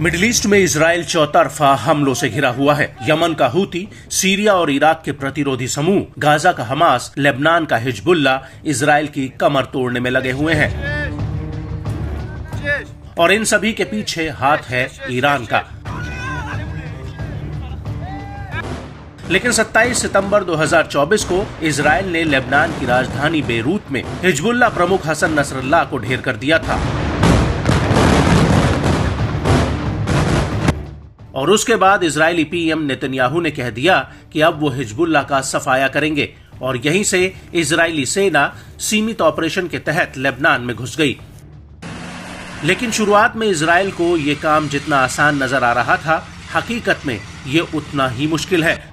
Middle east में Israel चौतरफा हमलों से घिरा हुआ है। यमन का हूती, सीरिया और इराक के प्रतिरोधी समूह, गाजा का हमास, लेबनान का हिजबुल्ला इजराइल की कमर तोड़ने में लगे हुए हैं और इन सभी के पीछे हाथ है ईरान का। लेकिन 27 सितंबर 2024 को इजराइल ने लेबनान की राजधानी बेरूत में हिजबुल्ला प्रमुख हसन नसरल्लाह को ढेर कर दिया था और उसके बाद इजरायली पीएम नेतन्याहू ने कह दिया कि अब वो हिजबुल्ला का सफाया करेंगे और यहीं से इजरायली सेना सीमित ऑपरेशन के तहत लेबनान में घुस गई। लेकिन शुरुआत में इजराइल को ये काम जितना आसान नजर आ रहा था, हकीकत में ये उतना ही मुश्किल है,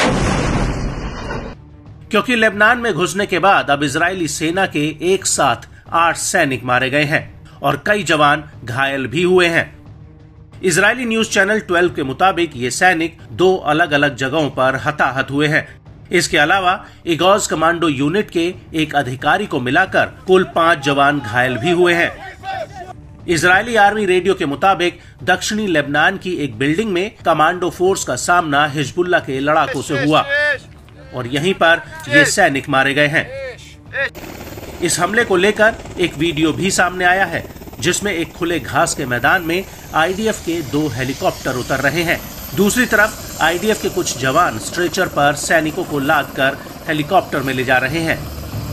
क्योंकि लेबनान में घुसने के बाद अब इजरायली सेना के एक साथ 8 सैनिक मारे गए हैं और कई जवान घायल भी हुए हैं। इजरायली न्यूज चैनल 12 के मुताबिक ये सैनिक 2 अलग अलग जगहों पर हताहत हुए हैं। इसके अलावा इगोज कमांडो यूनिट के एक अधिकारी को मिलाकर कुल 5 जवान घायल भी हुए हैं। इजरायली आर्मी रेडियो के मुताबिक दक्षिणी लेबनान की एक बिल्डिंग में कमांडो फोर्स का सामना हिजबुल्ला के लड़ाकों से हुआ और यहीं पर ये सैनिक मारे गए हैं। इस हमले को लेकर एक वीडियो भी सामने आया है जिसमें एक खुले घास के मैदान में आईडीएफ के 2 हेलीकॉप्टर उतर रहे हैं। दूसरी तरफ आईडीएफ के कुछ जवान स्ट्रेचर पर सैनिकों को लादकर हेलीकॉप्टर में ले जा रहे हैं।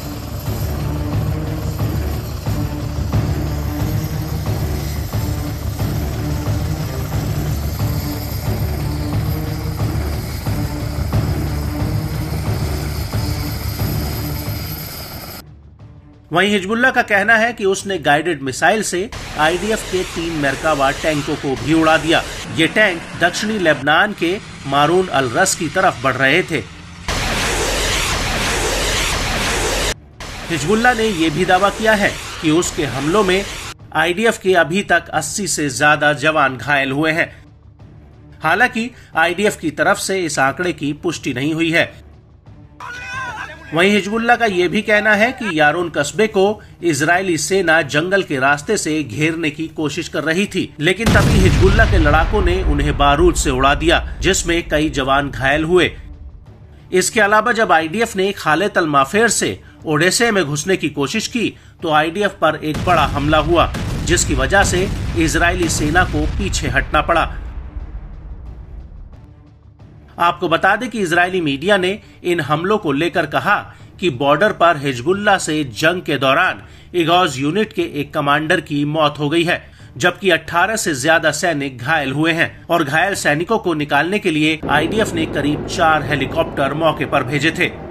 वहीं हिजबुल्ला का कहना है कि उसने गाइडेड मिसाइल से आईडीएफ के 3 मेरकावा टैंकों को भी उड़ा दिया। ये टैंक दक्षिणी लेबनान के मारून अल रस की तरफ बढ़ रहे थे। हिजबुल्ला ने यह भी दावा किया है कि उसके हमलों में आईडीएफ के अभी तक 80 से ज्यादा जवान घायल हुए हैं। हालांकि आईडीएफ की तरफ से इस आंकड़े की पुष्टि नहीं हुई है। वहीं हिजबुल्ला का यह भी कहना है कि यारून कस्बे को इजरायली सेना जंगल के रास्ते से घेरने की कोशिश कर रही थी, लेकिन तभी हिजबुल्ला के लड़ाकों ने उन्हें बारूद से उड़ा दिया, जिसमें कई जवान घायल हुए। इसके अलावा जब आईडीएफ ने खालेत अल माफेर से ओडेसे में घुसने की कोशिश की तो आईडीएफ पर एक बड़ा हमला हुआ, जिसकी वजह से इजरायली सेना को पीछे हटना पड़ा। आपको बता दें कि इजरायली मीडिया ने इन हमलों को लेकर कहा कि बॉर्डर पर हिजबुल्ला से जंग के दौरान इगोज यूनिट के एक कमांडर की मौत हो गई है, जबकि 18 से ज्यादा सैनिक घायल हुए हैं और घायल सैनिकों को निकालने के लिए आईडीएफ ने करीब 4 हेलीकॉप्टर मौके पर भेजे थे।